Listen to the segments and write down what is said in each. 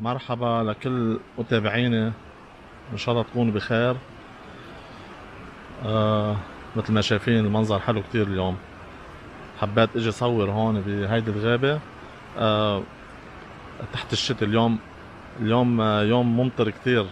مرحبا لكل متابعيني، ان شاء الله تكونوا بخير. آه مثل ما شايفين المنظر حلو كتير اليوم. حبيت اجي صور هون بهيدي الغابة. آه تحت الشتاء اليوم يوم ممطر كتير،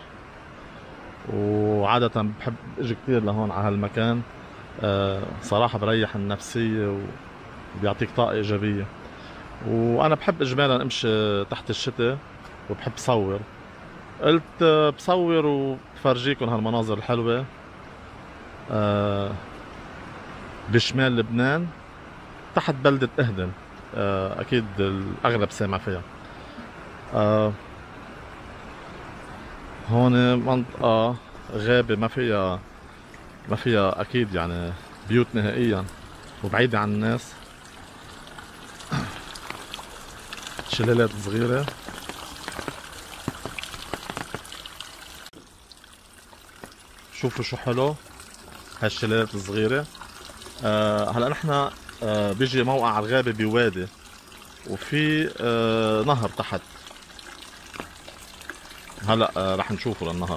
وعادة بحب اجي كتير لهون على هالمكان. صراحة بريح النفسية وبيعطيك طاقة ايجابية، وانا بحب اجمالا امشي تحت الشتاء وبحب صور. قلت بصور وبفرجيكم هالمناظر الحلوة آه بشمال لبنان، تحت بلدة اهدن. اكيد الاغلب سامع فيها. آه هون منطقة غابة ما فيها اكيد يعني بيوت نهائيا، وبعيدة عن الناس. شلالات صغيرة، شوفوا شو حلو هالشلالات الصغيرة. هلا نحن بيجي موقع الغابة بوادي، وفي نهر تحت. هلا رح نشوفه للنهر.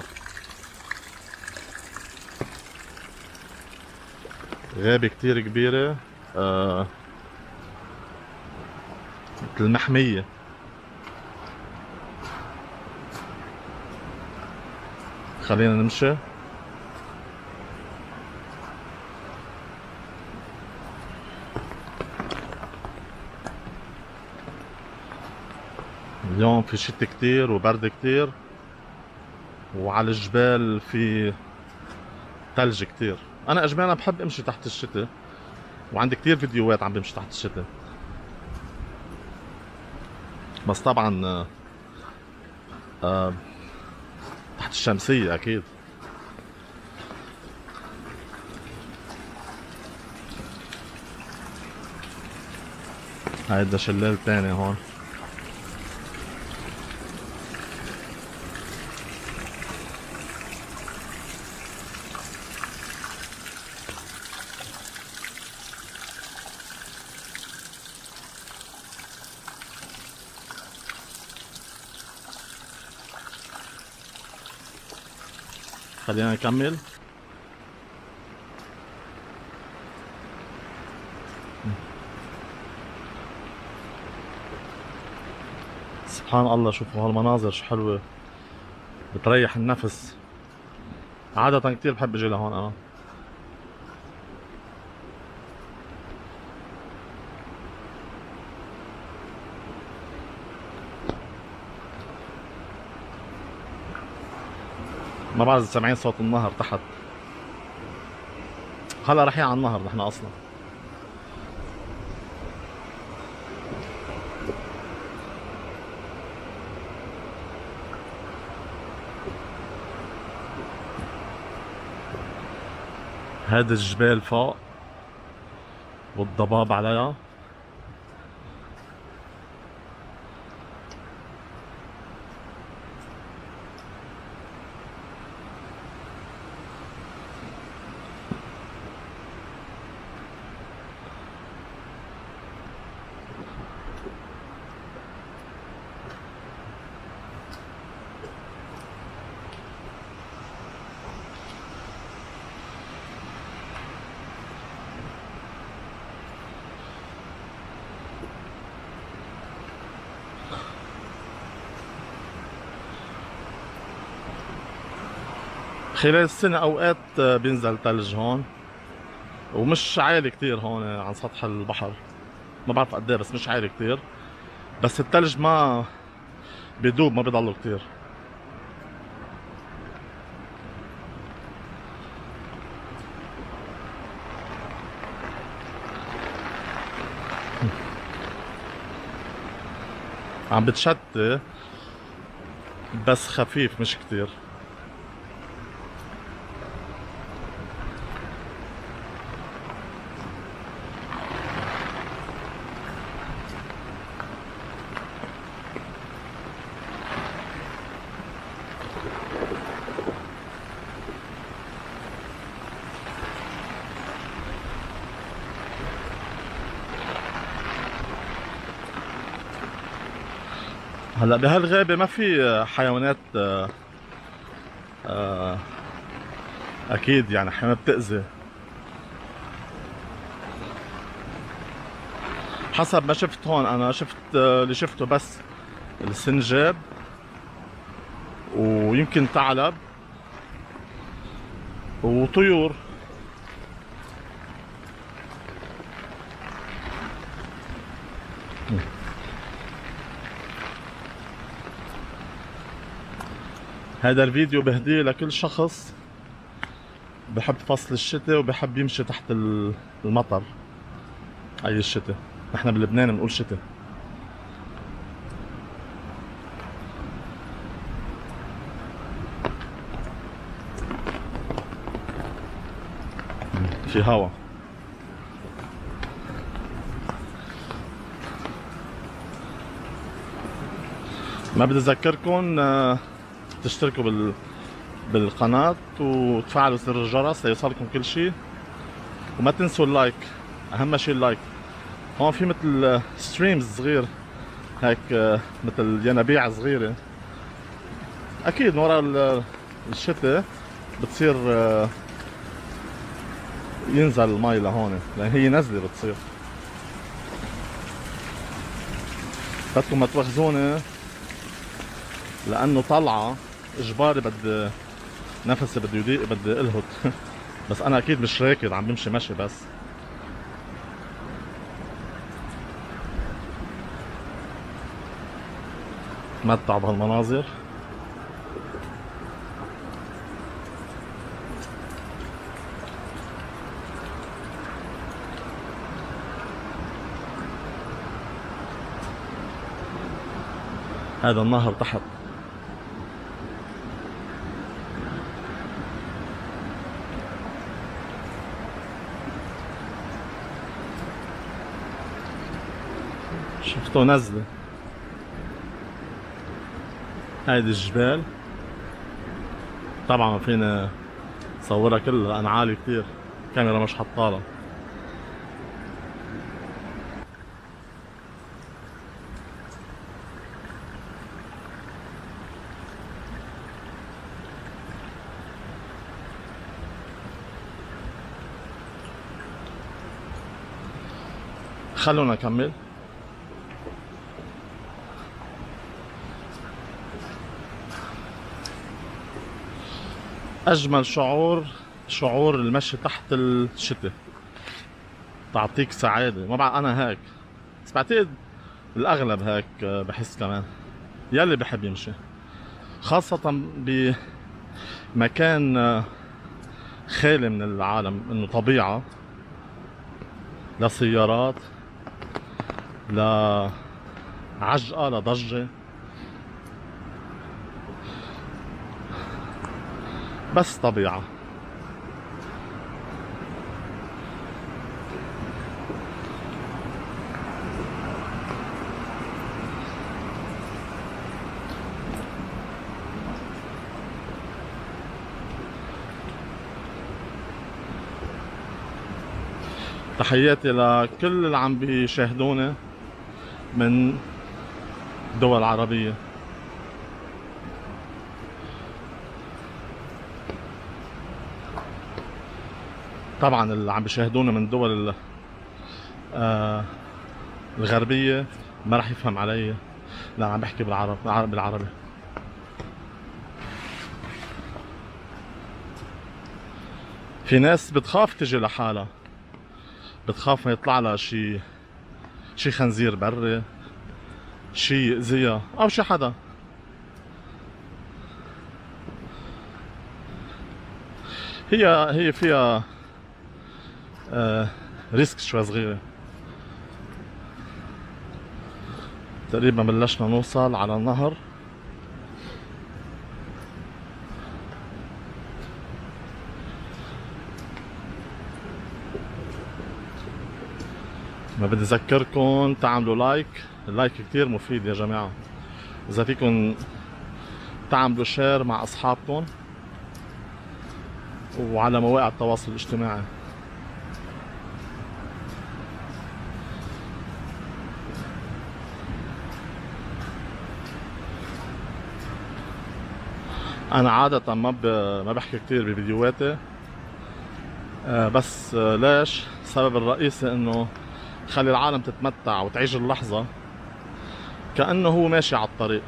غابة كتير كبيرة، مثل محمية. خلينا نمشي. اليوم في شتي كتير وبرد كتير، وعلى الجبال في تلج كتير. انا اجمالا بحب امشي تحت الشتاء، وعندي كتير فيديوهات عم بمشي تحت الشتاء. بس طبعا آه تحت الشمسية اكيد. هيدا شلال تاني هون. خلينا نكمل. سبحان الله، شوفوا هالمناظر شو حلوة، بتريح النفس. عادة كتير بحب اجي لهون انا. ما بعرف اذا سامعين صوت النهر تحت. هلا رايحين على النهر نحن اصلا. هذا الجبال فوق والضباب عليها. خلال السنة اوقات بينزل ثلج هون، ومش عالي كتير هون عن سطح البحر. ما بعرف قد ايه، بس مش عالي كتير. بس الثلج ما بيدوب، ما بيضله كتير. عم بتشتي بس خفيف، مش كتير. هلا بهالغابة ما في حيوانات اكيد يعني حيوانات بتأذي، حسب ما شفت هون. انا شفت اللي شفته بس السنجاب ويمكن ثعلب وطيور. هذا الفيديو بهديه لكل شخص بحب فصل الشتاء وبحب يمشي تحت المطر. اي الشتاء، نحن بلبنان بنقول شتاء. في هوا. ما بدي اذكركم تشتركوا بالقناة وتفعلوا زر الجرس ليوصلكم كل شيء، وما تنسوا اللايك، اهم شيء اللايك. هون في مثل ستريمز صغير هيك، مثل ينابيع صغيرة. اكيد من وراء الشتاء بتصير ينزل المي لهون، لان هي نزلة بتصير. بدكم ما تواخذوني لانه طلعة اجباري، بدي نفسي بده يضيق، بدي الهط بس انا اكيد مش راكد، عم بمشي مشي بس. تمتع بهالمناظر. هذا النهر تحت. شفتوا نزلة. هيدي الجبال طبعا ما فينا صورها كلها لأن عالي كتير، الكاميرا مش حطالها. خلونا نكمل. أجمل شعور المشي تحت الشتاء، تعطيك سعادة. ما بعرف أنا هيك، بس بعتقد الأغلب هيك بحس كمان، يلي بحب يمشي، خاصة بمكان خالي من العالم، إنه طبيعة، لا سيارات، لا عجقة، لا ضجة، بس طبيعة. تحياتي لكل اللي عم بيشاهدونا من دول عربية. طبعا اللي عم بيشاهدونا من دول الغربية ما راح يفهم علي، لا عم بحكي بالعربي. في ناس بتخاف تجي لحالها، بتخاف ما يطلع لها شي خنزير بري، شي يأذيها او شي حدا. هي فيها ريسك شوي صغيرة. تقريبا بلشنا نوصل على النهر. ما بدي اذكركم تعملوا لايك، اللايك كتير مفيد يا جماعة. اذا فيكم تعملوا شير مع اصحابكم وعلى مواقع التواصل الاجتماعي. انا عادة ما بحكي كتير بفيديوهاتي. بس ليش؟ السبب الرئيسي انه خلي العالم تتمتع وتعيش اللحظة كأنه هو ماشي على الطريق.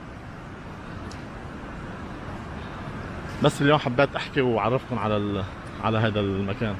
بس اليوم حبيت احكي واعرفكم على هذا المكان.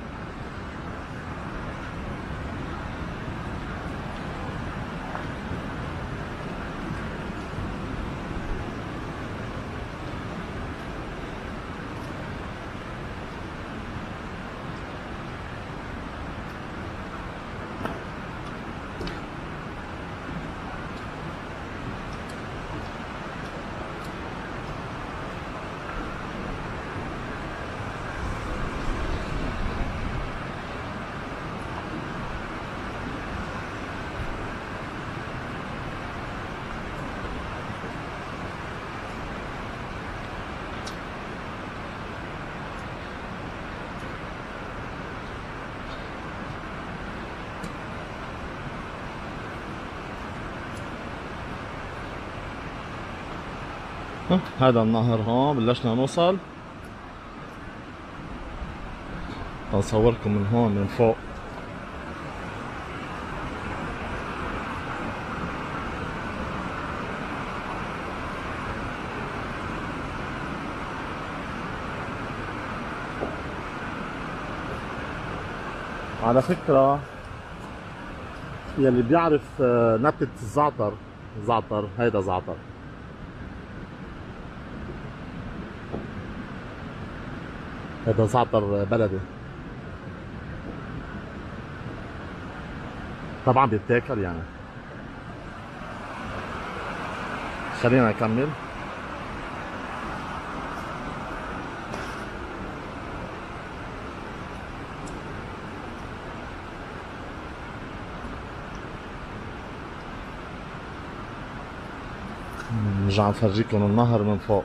هذا النهر هون بلشنا نوصل. نصوركم من هون من فوق. على فكرة يلي بيعرف نبتة زعتر هيدا زعتر. هيدا زعتر بلدي طبعا بيتاكل يعني. خلينا نكمل. نرجع نفرجيكم النهر من فوق.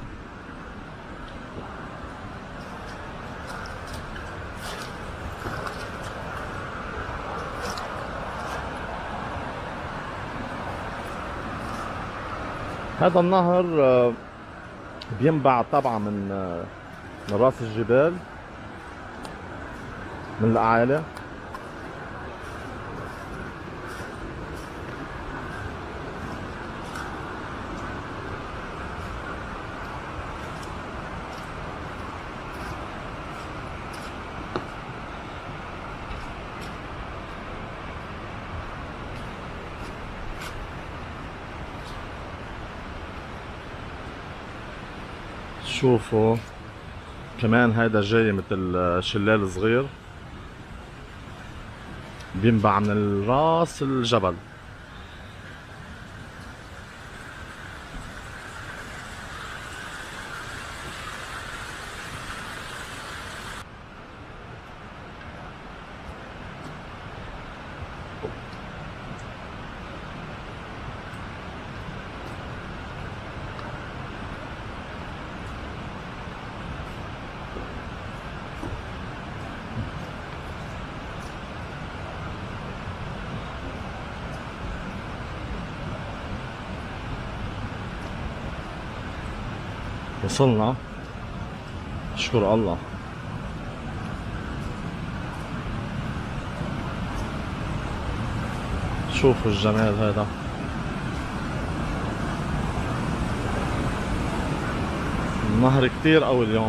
هذا النهر بينبع طبعا من راس الجبال، من الأعالي. شوفوا كمان هيدا جاي مثل شلال صغير بينبع من راس الجبل. وصلنا، اشكر الله. شوفوا الجمال هذا. النهر كتير قوي اليوم.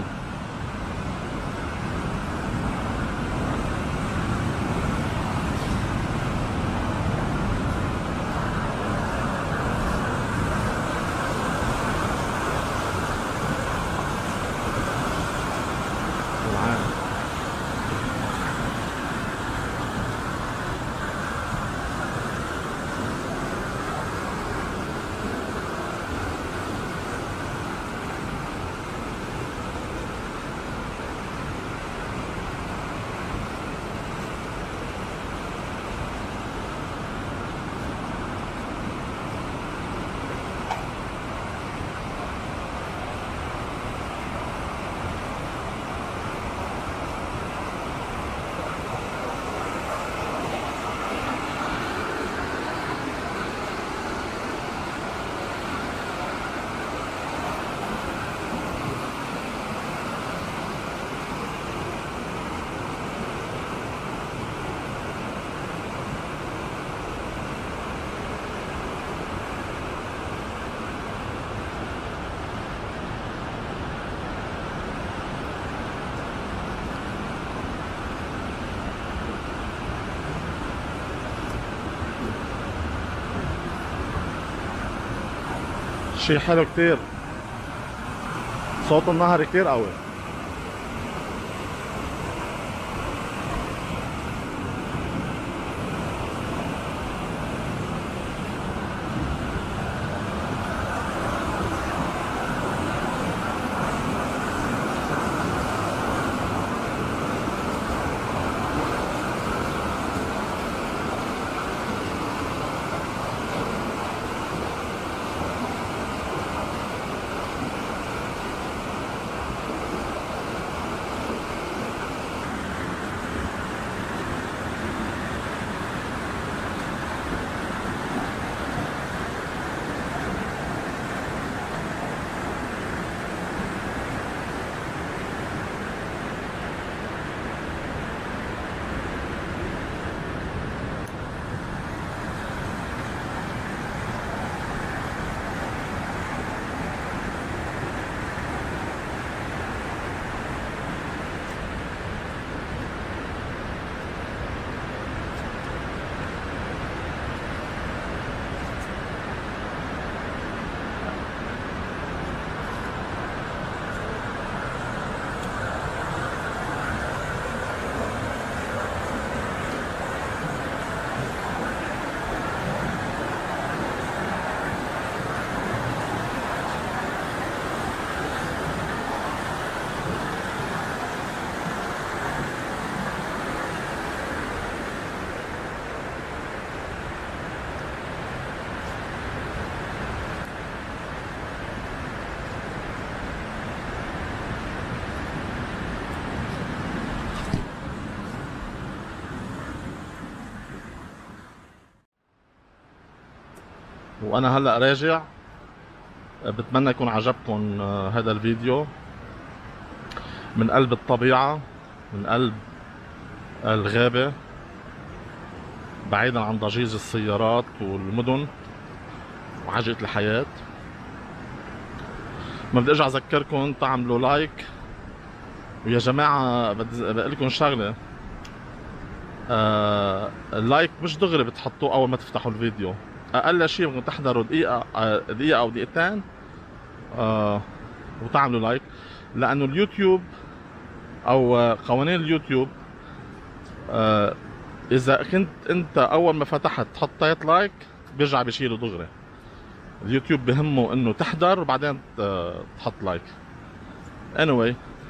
شي حلو كتير، صوت النهر كتير قوي. وانا هلا راجع. بتمنى يكون عجبكم هذا الفيديو من قلب الطبيعة، من قلب الغابة، بعيدا عن ضجيج السيارات والمدن وعجقة الحياة. ما بدي ارجع اذكركم تعملوا لايك، ويا جماعة بدي اقول لكم شغلة. اللايك مش دغري بتحطوه اول ما تفتحوا الفيديو، اقل شيء ممكن تحضروا دقيقة او دقيقتين وتعملوا لايك، لانه اليوتيوب او قوانين اليوتيوب اذا كنت انت اول ما فتحت حطيت لايك بيرجع بيشيله دغري. اليوتيوب بهمه انه تحضر وبعدين تحط لايك. anyway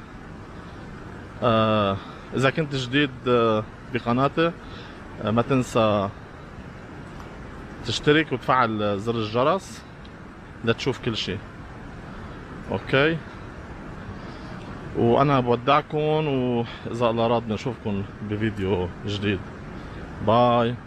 اذا كنت جديد بقناتي ما تنسى تشترك وتفعل زر الجرس لتشوف كل شيء. اوكي، وانا بودعكم، واذا الله راد نشوفكم بفيديو جديد. باي.